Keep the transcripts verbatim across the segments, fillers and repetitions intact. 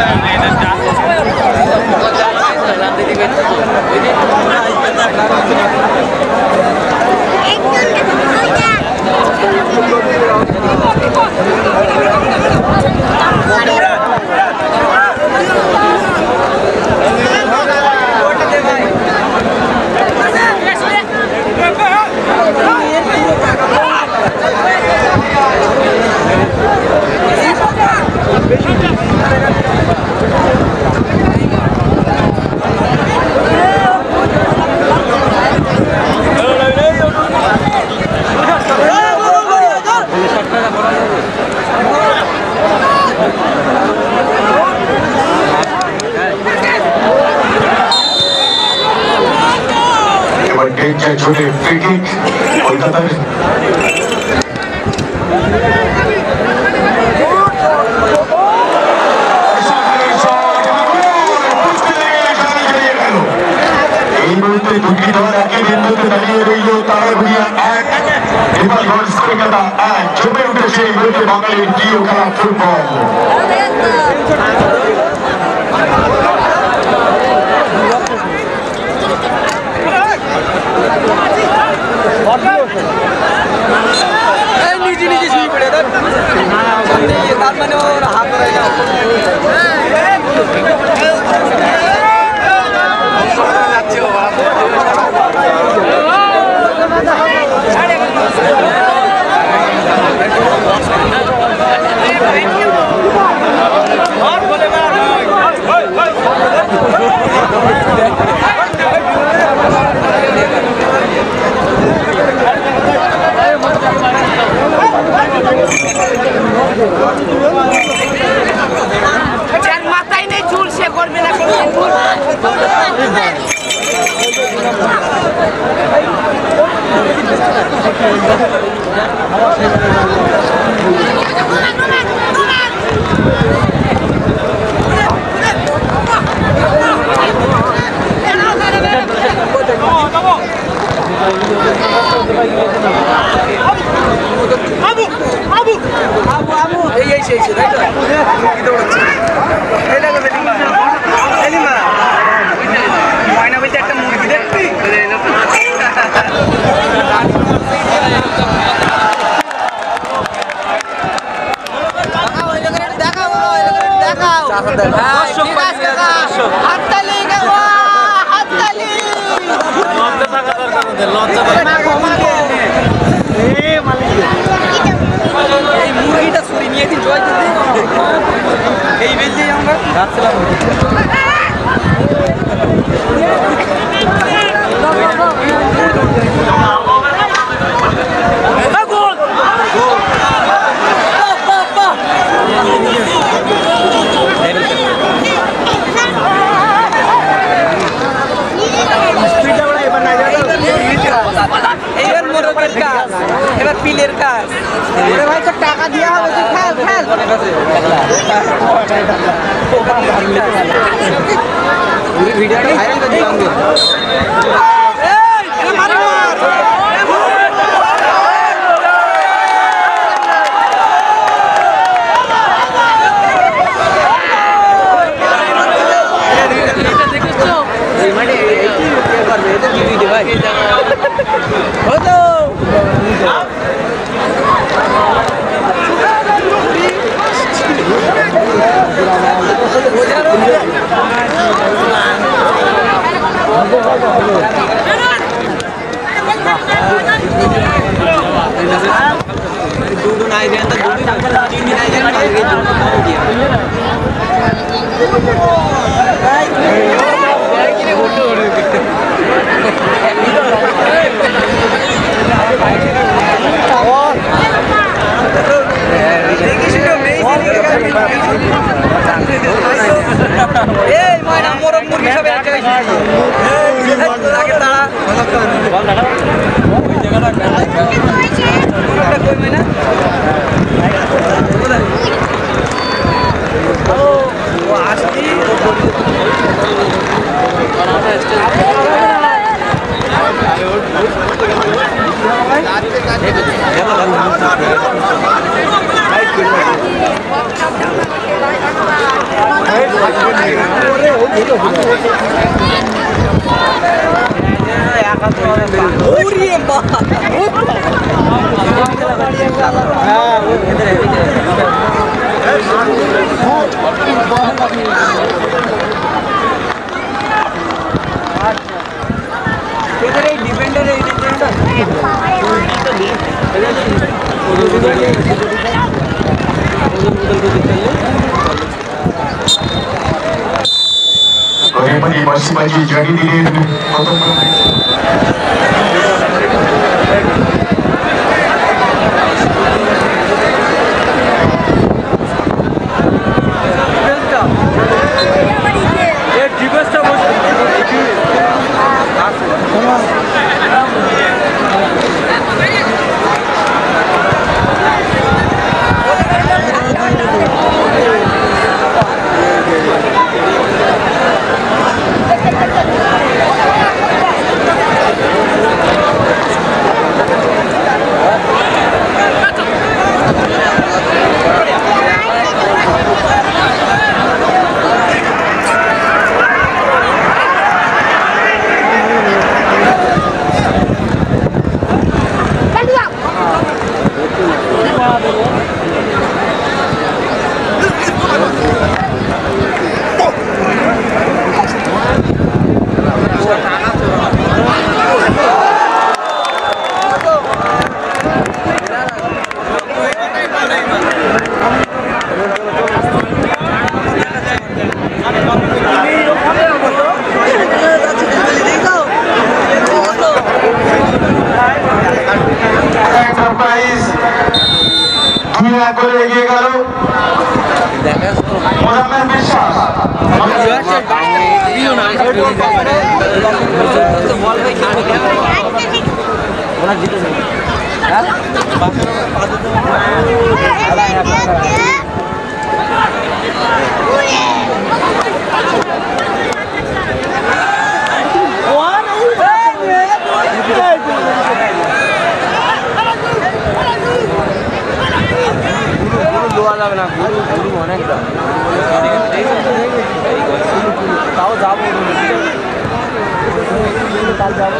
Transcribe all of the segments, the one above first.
ছুটে free kick কলকাতার এই মুহূর্তে দুটি দল একই বিন্দুতে দাঁড়িয়ে রইল তারাগুড়িয়া এক গোপালগঞ্জ কলকাতা এক জমে উঠেছে এই মুহূর্তে বাঙালির প্রিয় খেলা ফুটবল। नीचे नीचे छुई पड़े तो ये बात मैंने और हाथ में रह মাথায় নেই চুল সে করবে না আবু আবু আবু আবু এই এই সেই সেই তাই তো কি দৌড়াচ্ছে এই লাগা বেটিং মা এই মা ময়না বলতে একটা মুরগি দেখবি দেখাও এই লাগা দেখাও এই লাগা দেখাও দর্শক হাততালি গাও হাততালি লজ্জা থাকা দরকার ওদের লজ্জা এ মালিক এই মুরগিটা ছুরি নিয়ে দিন জয় দিতে এই বেলতে আমরা যাচ্ছিলাম এবার মোরগের কাজ এবার পিলের কাজ ওরে ভাই তো টাকা দিয়া হবে তুই খেল খেল ভিডিওটা ভাইরাল করে দিলাম এই এ মার মার এটা দেখিস তো এই মানে এই কি করবে এটা দিদি দে ভাই হতো दूध नहीं देता दूध चीनी नहीं देता ये दूध कम दिया किने फोटो हो ए मायना मोर मुर्गी सब एक जगह आगे ताड़ा बल दाड़ा ওই জায়গাটা कोई मायना ओ वो आस्ती बनाना स्टाइल ডিপেন্ডের এই Bagaimana masih maju jadi diri atau করে এগিয়ে গেল মোজাম্মেল বিশ্বাস যাবে না অনেক তাও যাবো কাল যাবো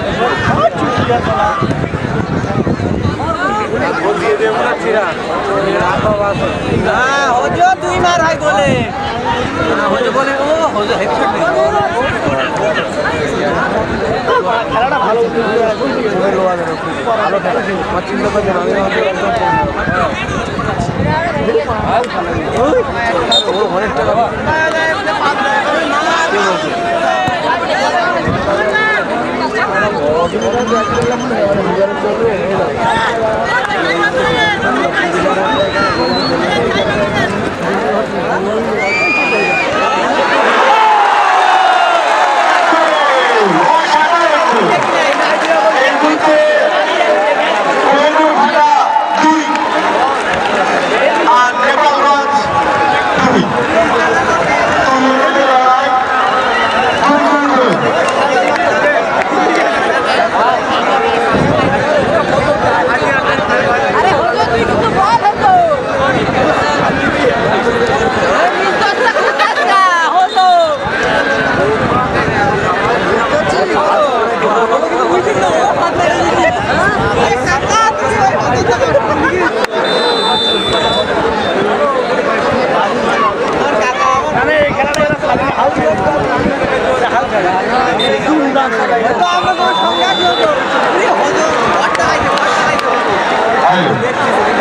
দুই মার হয় বলে বলে ও খেলাটা ভালো ভালো খেলা আমার চিন্তা করছেন আমি অনেক টাকা হাল